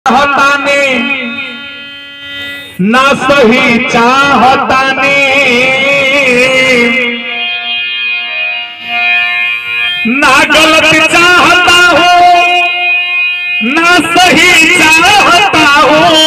चाहतानी ना सही चाहतानी ना गलत चाहता हूँ ना सही चाहता हूँ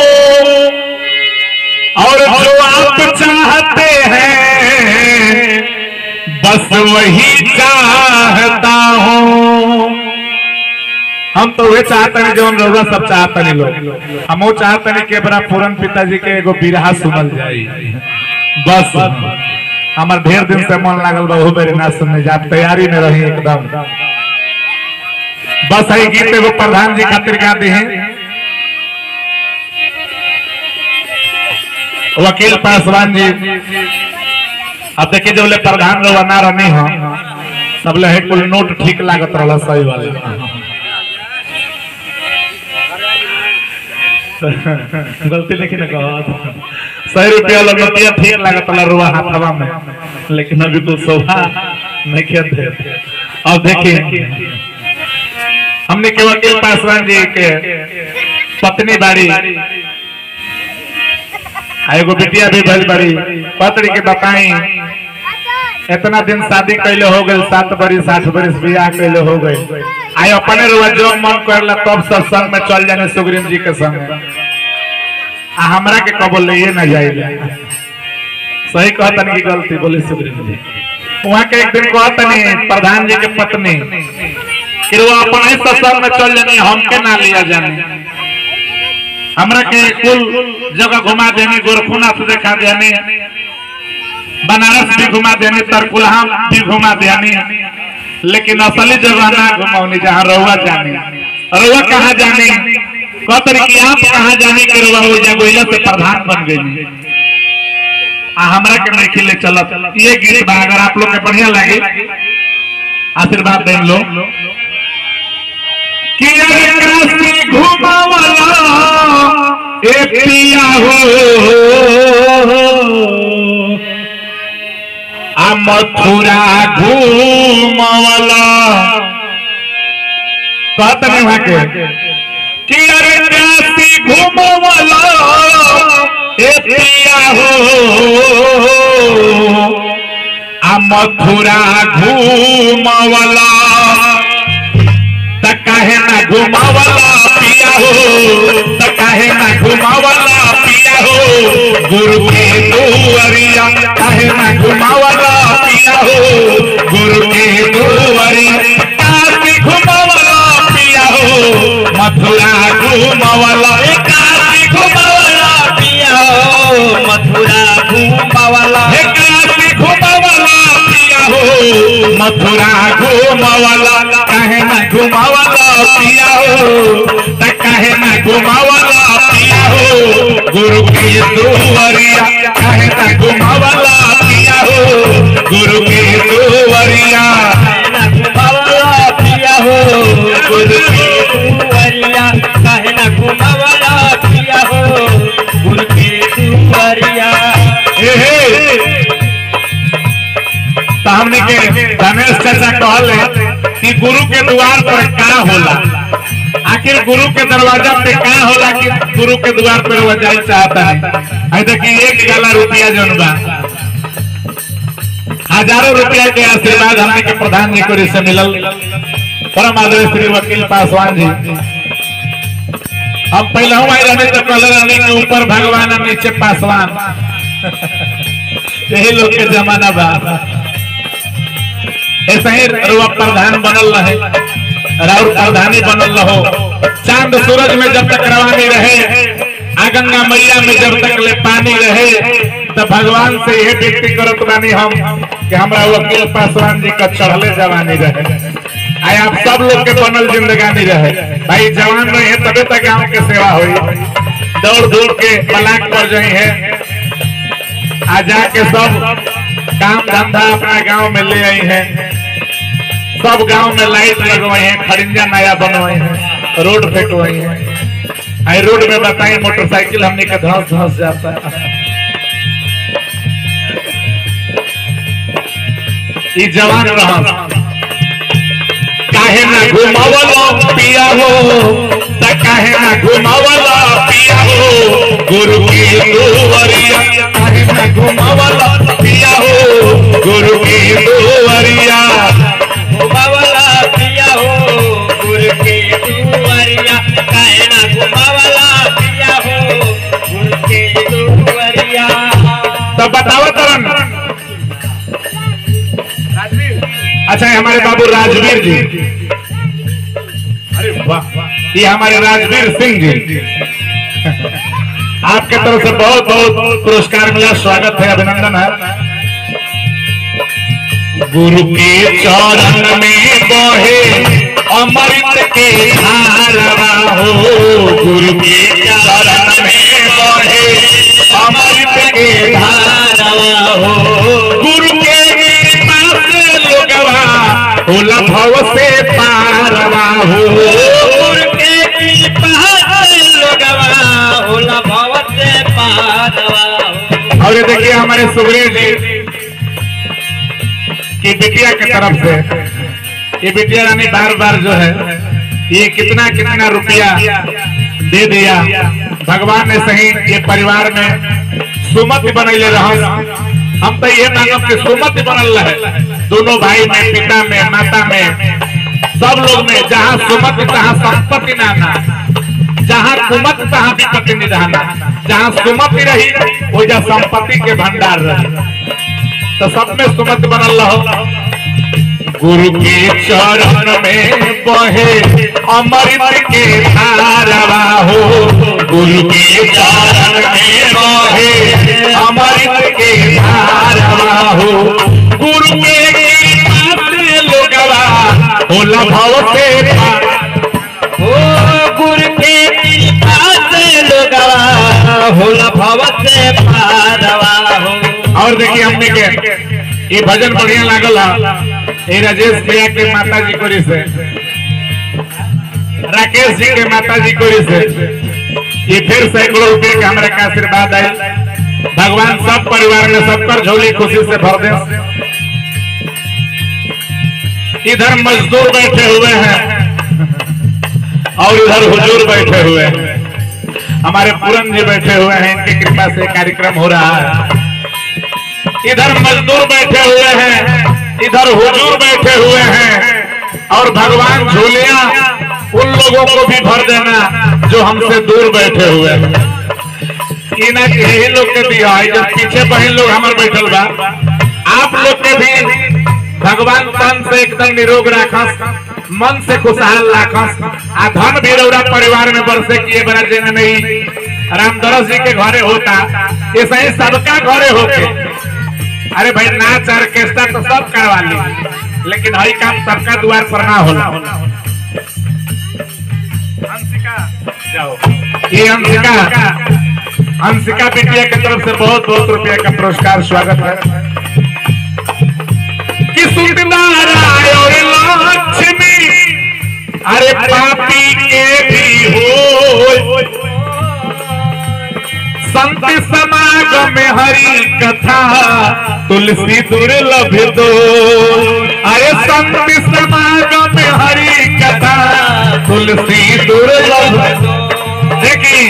और जो आप चाहते हैं बस वही चाहता हूँ। हम तो वे चाहते हैं जो रउआ सब चाहते नहीं लोग। हम वो चाहते नहीं कि बड़ा पूरन पिताजी के एगो बिरहा सुनल जाए। बस हमार ढेर दिन से मन लागल बा मेरे ना सुनने जा तैयारी में रही एकदम। बस यही गीत एगो प्रधान जी खातिर गा दी है। वकील पासवान जी अब देखिए जो प्रधान रउआ ना रहनी हो सब ले कुल नोट ठीक लागत रहा सही वाले गलती लेकिन 100 रुपया लगतिया ठीक लागत रुआ हाथवा में लेकिन अभी तो शोभा नहीं खेते। अब देखिए हमने के वकील पासवान जी के पत्नी बाड़ी एगो बिटिया भी भइल बड़ी पत्नी के बताई इतना दिन शादी कैले हो गए 7 बरिस 8 बरिस बियाह कैले हो गए। आई अपने रुआ जो मन करला तब सत्संग में चल जाने सुग्रीव जी के संग हमरा के कबो ले ना जाइले। सही कहतन की गलती बोले सुग्रीव जी वहां के एक दिन कहतन प्रधान जी के पत्नी कि वो अपने सत्संग में चल जाने हमके ना लिया जाने हमरा के कुल जगह घुमा देने गोरखनाथ देखा देने बनारस भी घुमा देने तरकुलहा भी घुमा देने लेकिन असली जगह ना घुमाओनी जहाँ रउआ जाने। रउआ कहाँ जाने कहते कि आप कहाँ जाने के रउआ हो जा गोइला से प्रधान बन गई हमरा के नहीं खिले चलत। ये गीत बा अगर आप लोग के बढ़िया लगे आशीर्वाद दें लो कि काशी घुमावला ए पिया हो आ मथुरा घूमवला कहते नहीं वहां के कि अरे काशी घूमवला ए पिया हो आ मथुरा घूमवला काहे ना घुमावला पिया हो काहे ना घुमावला पिया हो गुरु के दुआरिया काहे ना घुमावला पिया हो गुरु के दुआरिया काशी घुमावला पिया हो मथुरा घुमावला काशी घुमावला पिया हो मथुरा घुमावला काशी घुमावला पिया हो मथुरा घुमावला काहे ना घुमावला पिया हो काहे ना घुमावला पिया हो गुरु के दुआरिया काहे ना घुमावला पिया हो गुरु के दुआरिया ना घुमावला पिया हो गुरु के दुआरिया काहे ना घुमावला पिया हो गुरु के दुआरिया। हमने के धनेश चाचा कहले कि गुरु के द्वार पर का होला आखिर गुरु के दरवाजा पे का होला कि गुरु के द्वार पर वो जाए चाहता है। आई देखिए 1 गाला रुपया जौन बा हजारों रुपया के आशीर्वाद हमने के प्रधान जी को से मिलल परम आदरणीय श्री वकील पासवान जी। हम पहले हम आई रहने तो कहले रहने के ऊपर भगवान और नीचे पासवान यही लोग के जमाना बा। ऐसा ही रुआ प्रधान बनल रहे राउर प्रधानी बनल रहो चांद सूरज में जब तक रवानी रहे आ गंगा मैया में जब तक ले पानी रहे तो भगवान से यह विनती करत बानी हम कि हमरा वकील पासवान जी का चढ़ले जवानी रहे आए आप सब लोग के बनल जिंदगानी रहे। भाई जवान रहे तबे तक गाँव के सेवा हुई दौड़ दौड़ के पलाक पर जाई है आ जाके सब काम धंधा अपना गांव में ले आई है। सब गांव में लाइट लगवाई है खड़िंजा नया बनवाई है रोड फेंकवाई है। आई रोड में बताई मोटरसाइकिल हमने का धस धस जाता है। ये जवान रहा काहे ना घुमावला पिया हो, काहे ना घुमावला पिया हो गुरु की दुआरिया, काहे ना घुमावला पिया हो गुरु की दुआरिया, घुमावला पिया हो गुरु की दुआरिया, काहे ना घुमावला पिया हो गुरु की दुआरिया। तो बताओ तरन। अच्छा हमारे बाबू राजवीर जी, अरे वाह, ये हमारे राजवीर सिंह जी, आपके तरफ से बहुत बहुत पुरस्कार मिला, स्वागत है, अभिनंदन है। गुरु के चरण में बहे अमृत के धारवा हो, गुरु के चरण में बहे अमृत के धारवा हो, गुरु के कृपा से लोगवा होला भव से पारवा हो, गुरु के कृपा से लोगवा होला भव से पारवा हो। और ये देखिए हमारे सुग्रीव जी की बिटिया की तरफ से, ये बिटिया रानी बार बार जो है ये कितना कितना रुपया दे दिया, भगवान ने सही ये परिवार में सुमति बनैले रह। हम तो ये मानब कि सुमति बनल रहे दोनों भाई में, पिता में, माता में, सब लोग में। जहाँ सुमति तहाँ संपत्ति नाना, जहाँ कुमति तहाँ विपत्ति निधाना, जहाँ सुमति रही वो जहाँ संपत्ति के भंडार रही। तो सब में सुमति बनल रहो। गुरु के चरण में बहे अमृत के धारवा हो, गुरु के चरण में बहे अमृत के धारवा हो, गुरु के कृपा से लोगवा होला भव से ओ गुरु के कृपा से लोगवा होला भव से पारवा हो। और देखिए हमने के ये भजन बढ़िया लागल है, ये राजेश भैया के माता जी कोरी से, राकेश जी के माता जी कोरी से ये फिर सैकड़ों रुपए के हमारे का आशीर्वाद है। भगवान सब परिवार में सबकर झोली खुशी से भर दे। इधर मजदूर बैठे हुए हैं और इधर हुजूर बैठे हुए हैं, हमारे पूरन जी बैठे हुए हैं, इनकी कृपा से कार्यक्रम हो रहा है। इधर मजदूर बैठे हुए हैं, इधर हुजूर बैठे हुए हैं, और भगवान झोलियां उन लोगों को भी भर देना जो हमसे दूर बैठे हुए हैं। यही लोग के दिया है, जब पीछे बहन लोग हमारे बैठल बा, आप लोग के भी भगवान तन से एकदम निरोग राखस, मन से खुशहाल राखस, आ धन भी रौरा परिवार में बरसे किए बना देना नहीं। रामदरस जी के घरे होता, ऐसा ही सबका घरे होके। अरे भाई नाच ऑर्केस्ट्रा तो सब करवा ली, लेकिन हई काम सबका द्वार पर ना होला। जाओ ये अंशिका बिटिया की तरफ से बहुत बहुत रुपया का पुरस्कार, स्वागत है। कि और लक्ष्मी अरे पापी के भी हो, संत समागम में हरि कथा तुलसी दुर्लभ दो, अरे संत समागम में हरि कथा तुलसी दुर्लभ। देखिए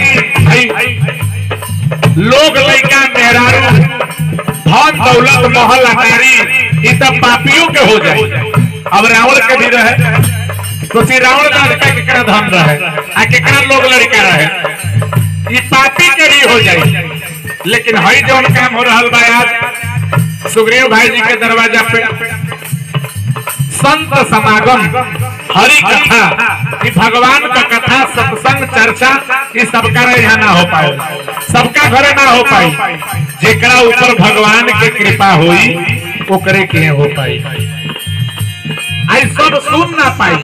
लोग लड़का मेहरारू धन दौलत महल अटारी ये सब पापियों के हो जाए। अब रावण के भी रहे तो रावण का केकरा धन रहे आ केकरा लोग लड़का रहे, ये पापी के भी हो जाए। लेकिन हई जौन काम हो रहा बा आज सुग्रीव भाई जी के दरवाजा पे संत समागम हरि कथा, ये भगवान का कथा सत्संग चर्चा ये सबका यहाँ ना हो पाए, सबका घरे ना हो पाई। जेकरा ऊपर भगवान के कृपा हुई ओकरे के हो पाई, आई सब सुन ना पाई।